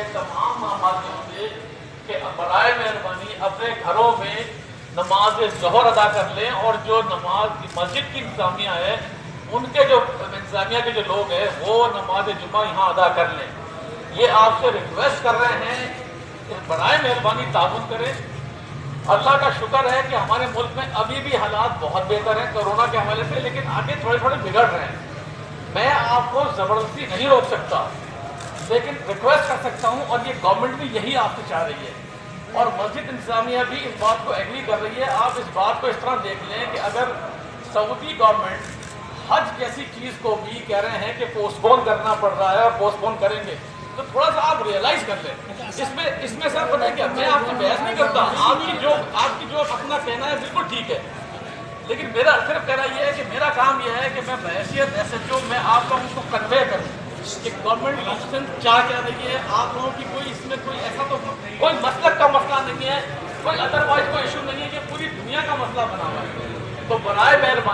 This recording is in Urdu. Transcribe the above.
تمام مہمانوں سے کہ برائے مہربانی اپنے گھروں میں نماز ظہر ادا کر لیں، اور جو نماز مسجد کی انتظامیہ ہے ان کے جو انتظامیہ کے جو لوگ ہیں وہ نماز جمعہ یہاں ادا کر لیں۔ یہ آپ سے ریکویسٹ کر رہے ہیں کہ برائے مہربانی تعاون کریں۔ اللہ کا شکر ہے کہ ہمارے ملک میں ابھی بھی حالات بہت بہتر ہیں کورونا کے حوالے سے، لیکن آگے تھوڑے تھوڑے بگڑ رہے ہیں۔ میں آپ کو زبردستی نہیں روک سکتا، لیکن ریکویسٹ کر سکتا ہوں، اور یہ گورنمنٹ بھی یہی آپ سے چاہ رہی ہے، اور مسجد انتظامیہ بھی اس بات کو ایگری کر رہی ہے۔ آپ اس بات کو اس طرح دیکھ لیں کہ اگر سعودی گورنمنٹ حج جیسی چیز کو بھی کہہ رہے ہیں کہ پوسٹ پون کرنا پڑ رہا ہے اور پوسٹ پون کریں گے، تو تھوڑا سا آپ ریئلائز کر لیں۔ اس میں سر پتہ ہے کیا، میں آپ سے بحث نہیں کرتا، آپ کی جو اپنا کہنا ہے بالکل ٹھیک ہے، لیکن میرا صرف کہنا یہ ہے کہ میرا کام یہ ہے کہ میں بحیثیت SHO میں آپ لوگوں کو کنوے کروں کہ گورنمنٹ آف سندھ چاہ کیا رہی ہے۔ آپ لوگوں کی کوئی اس میں کوئی ایسا تو کوئی مسلک کا مسئلہ نہیں ہے، کوئی ادروائز کوئی ایشو نہیں ہے، یہ پوری دنیا کا مسئلہ بنا ہوا ہے۔ تو برائے مہربانی